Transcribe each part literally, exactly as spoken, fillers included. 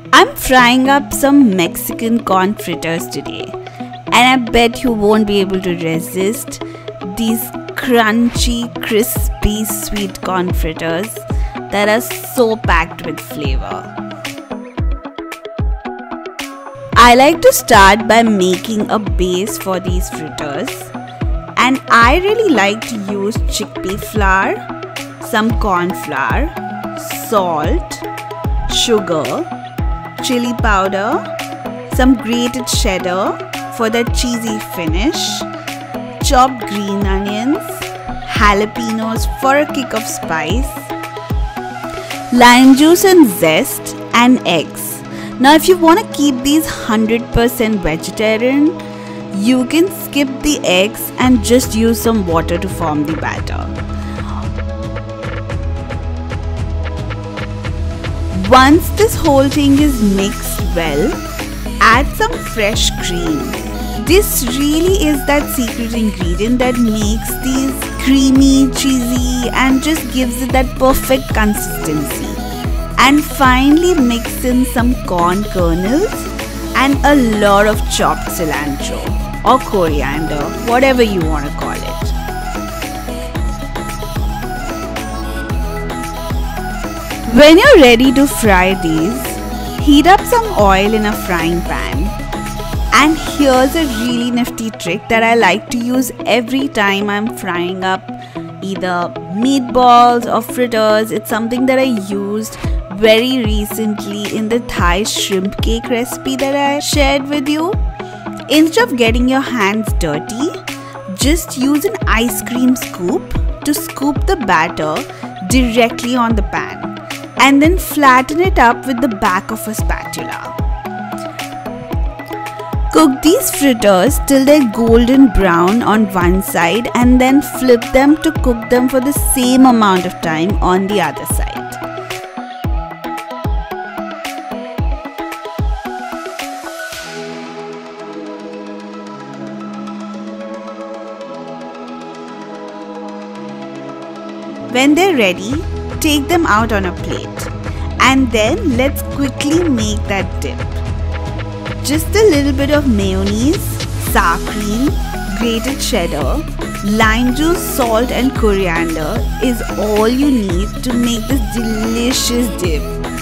I'm frying up some Mexican corn fritters today, and I bet you won't be able to resist these crunchy, crispy, sweet corn fritters that are so packed with flavor. I like to start by making a base for these fritters, and I really like to use chickpea flour, some corn flour, salt, sugar, chili powder, some grated cheddar for that cheesy finish, chopped green onions, jalapenos for a kick of spice, lime juice and zest, and eggs. Now if you want to keep these one hundred percent vegetarian, you can skip the eggs and just use some water to form the batter. Once this whole thing is mixed well, add some fresh cream. This really is that secret ingredient that makes these creamy, cheesy, and just gives it that perfect consistency. And finally mix in some corn kernels and a lot of chopped cilantro or coriander, whatever you want to call it. When you're ready to fry these, heat up some oil in a frying pan. And here's a really nifty trick that I like to use every time I'm frying up either meatballs or fritters. It's something that I used very recently in the Thai shrimp cake recipe that I shared with you. Instead of getting your hands dirty, just use an ice cream scoop to scoop the batter directly on the pan, and then flatten it up with the back of a spatula. Cook these fritters till they're golden brown on one side, and then flip them to cook them for the same amount of time on the other side. When they're ready, take them out on a plate, and then let's quickly make that dip. Just a little bit of mayonnaise, sour cream, grated cheddar, lime juice, salt and coriander is all you need to make this delicious dip.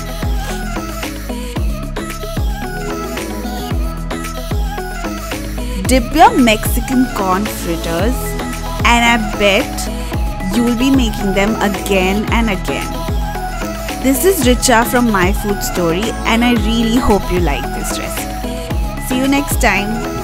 Dip your Mexican corn fritters, and I bet you will be making them again and again. This is Richa from My Food Story, and I really hope you like this recipe. See you next time.